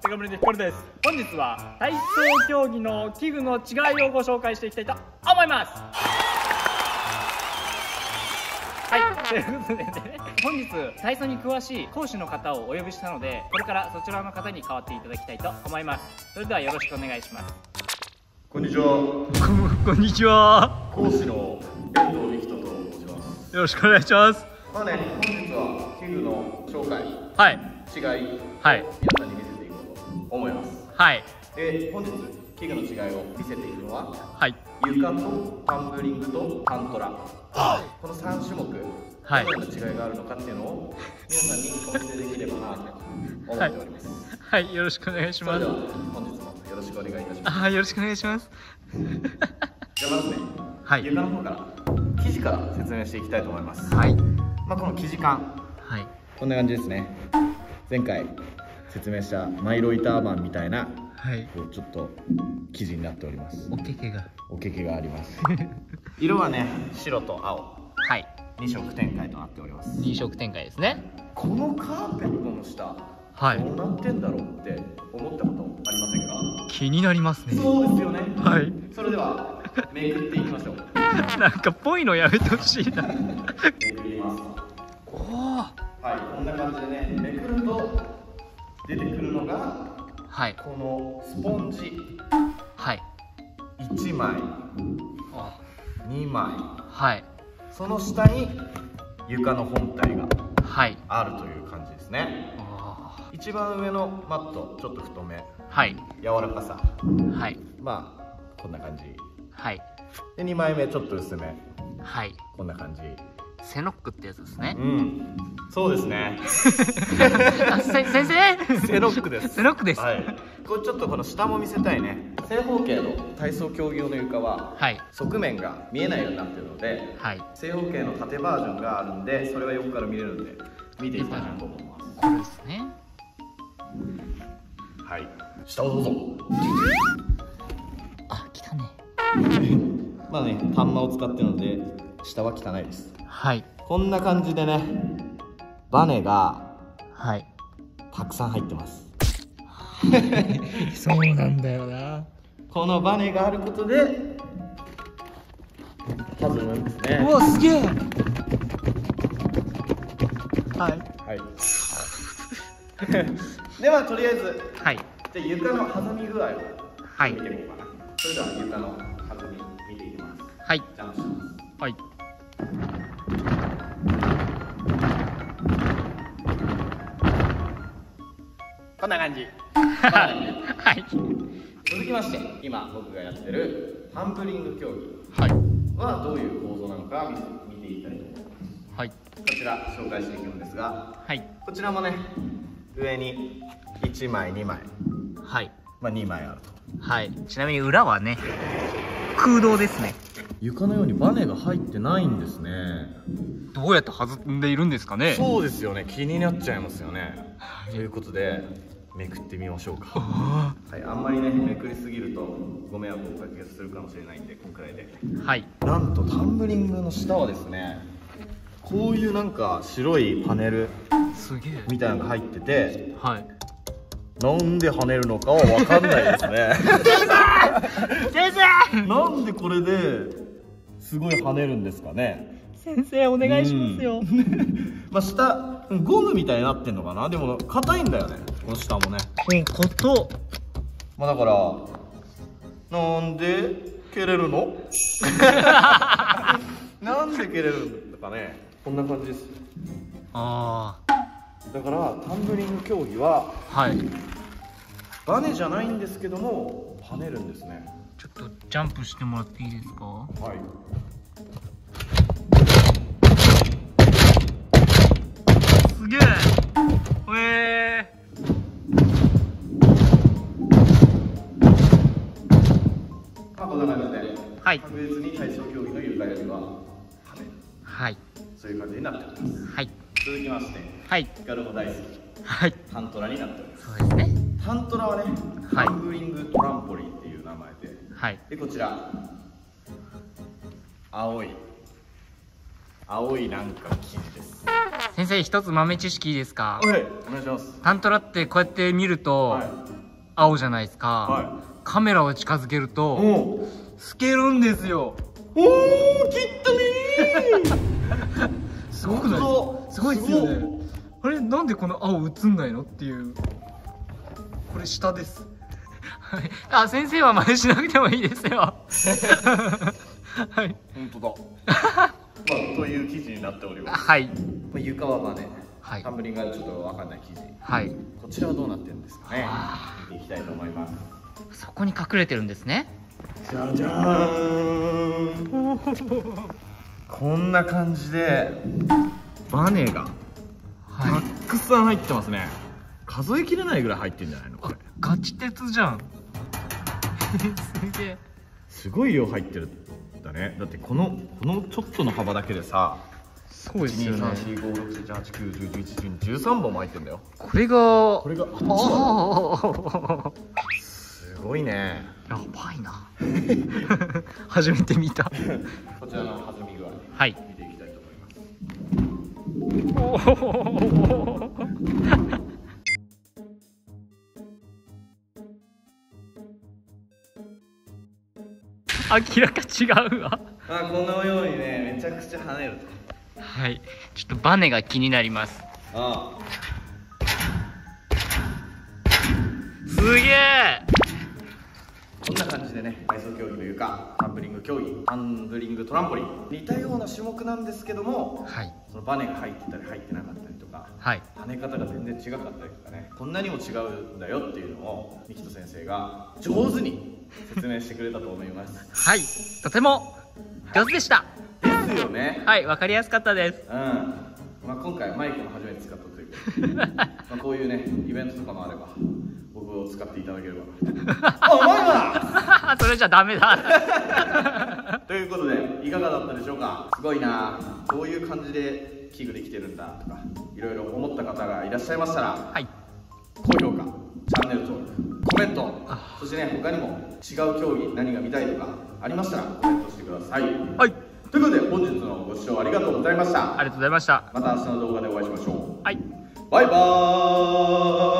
セカムリでヒカルです。本日は体操競技の器具の違いをご紹介していきたいと思います。はい、ということでね、本日体操に詳しい講師の方をお呼びしたので、これからそちらの方に代わっていただきたいと思います。それではよろしくお願いします。 こんにちは。 こんにちは。 講師の遠藤力人と申します。 よろしくお願いします。 まあね、本日は器具の紹介、 はい、 違い、 はい、 皆さんに見せていこうと思います。 はい、 で、本日器具の違いを見せていくのは、 はい、 床とタンブリングとタントラ、この3種目、 はい、 どのような違いがあるのかっていうのを皆さんにお見せできればなと思っております。 はい、よろしくお願いします。 それでは本日もよろしくお願いいたします。 あ、よろしくお願いします。 じゃあまずね、 はい、 床の方から生地から説明していきたいと思います。 はい、 まあ、この生地感、 はい、 こんな感じですね。前回説明したマイロイター板みたいな、 はい、 こうちょっと生地になっております。 おけけがあります色はね、白と青、 はい、 2色展開となっております。 2色展開ですね。 このカーペットの下、 はい、 どうなってんだろうって思ったことありませんか？ 気になりますね。 そうですよね。 はい。 それではめくっていきましょう。 なんかぽいのやめてほしいな。 めくります。 おお。 はい、こんな感じでね、めくると出てくるのが、 はい、 このスポンジ、 はい、 1枚、2枚、 はい、 その下に床の本体があるという感じですね。一番上のマット、ちょっと太め、 はい、 柔らかさ、 はい、 まあこんな感じ、はい、で2枚目ちょっと薄め、はい、こんな感じ。 セノックってやつですね。 うん、そうですね。 先生、 セノックです。 セノックです。 はい。これちょっとこの下も見せたいね。正方形の体操競技用の床は、はい、側面が見えないようになってるので、はい、正方形の縦バージョンがあるんで、それは横から見れるんで見ていきたいと思います。 これですね。 はい。下をどうぞ。 あ、汚ね。 まあね、端末を使ってるので下は汚いです。 はい。 こんな感じでね、バネがはいたくさん入ってます。 そうなんだよな。このバネがあることで弾むんですね。 うわ、すげえ。はい。 はい。ではとりあえず、はい。じゃあ床の弾み具合を見てみようかな。それでは床の弾み見ていきます。はい。ジャンプします。はい。こんな感じ。はい。続きまして、今僕がやってるタンブリング競技はどういう構造なのか見ていきたいと思います。はい。こちら紹介していくんですが、はい。こちらもね、上に1枚2枚、はい。まあ2枚あると。はい。ちなみに裏はね、空洞ですね。床のようにバネが入ってないんですね。 どうやって弾んでいるんですかね。 そうですよね、気になっちゃいますよね。ということでめくってみましょうか。はい、あんまりねめくりすぎるとご迷惑をおかけするかもしれないんで、このくらいで。はい。なんとタンブリングの下はですね、こういうなんか白いパネルみたいなのが入ってて、はい。なんで跳ねるのかは分かんないですね。先生なんでこれですごい跳ねるんですかね。 先生お願いしますよ。 まあ下ゴムみたいになってんのかな。でも硬いんだよね、この下もね。まあだからなんで蹴れるの？なんで蹴れるんだかね。こんな感じです。ああ。だからタンブリング競技は、はい、バネじゃないんですけども跳ねるんですね。 ちょっとジャンプしてもらっていいですか。はい。すげえ。 まあこんな感じで、 はい、 確実に体操競技の床よりは跳ねる。はい。そういう感じになっております。はい。続きまして、はい、ヒカルも大好き、はい、タントラになっております。そうですね。タントラはね、タンブリングトランポリンっていう名前で、はい、でこちら青いなんか生地です。 先生、一つ豆知識いいですか。 はい、お願いします。 タントラってこうやって見ると、はい、 青じゃないですか、 はい、 カメラを近づけると透けるんですよ。 おお、きったねーすごくない？すごいですよね。あれ、なんでこの青映んないのっていう。これ下です。はい、あ、先生は真似しなくてもいいですよ。はい、 本当だ。まあ、という記事になっております。 はい。 床はね、 はい、 タンブリングがちょっと分かんない記事。 はい。 こちらはどうなってるんですかね。見ていきたいと思います。 そこに隠れてるんですね。 じゃじゃーん。こんな感じでバネがたくさん入ってますね。数えきれないぐらい入ってるんじゃないのこれ。 ガチ鉄じゃん。すげえ。 すごい量入ってるんだね。だってこのちょっとの幅だけでさ、 そうですよね。 12345678910111213本も入ってるんだよ。 これがすごいね。 やばいな。初めて見た。 こちらの弾み具合、 はい、 見ていきたいと思います。 明らか違うわ。 このようにね、めちゃくちゃ跳ねると。 はい、ちょっとバネが気になります。すげえ。 こんな感じでね、体操競技というかタンブリング競技、ハンドリングトランポリン、似たような種目なんですけども、はい、そのバネが入ってたり入ってなかったりとか、はい、跳ね方が全然違かったりとかね、こんなにも違うんだよっていうのをミキト先生が上手に説明してくれたと思います。 はい、とても上手でした。 ですよね。 はい、わかりやすかったです。 今回マイクも初めて使ったということで、こういうねイベントとかもあれば僕を使っていただければ思います。 それじゃダメだ。 ということでいかがだったでしょうか。すごいな、こういう感じで器具できてるんだとかいろいろ思った方がいらっしゃいましたら、はい、高評価、チャンネル登録、コメント、そしてね他にも違う競技何が見たいとかありましたらコメントしてください。はい、ということで本日のご視聴ありがとうございました。 ありがとうございました。 また明日の動画でお会いしましょう。 はい、 バイバーイ。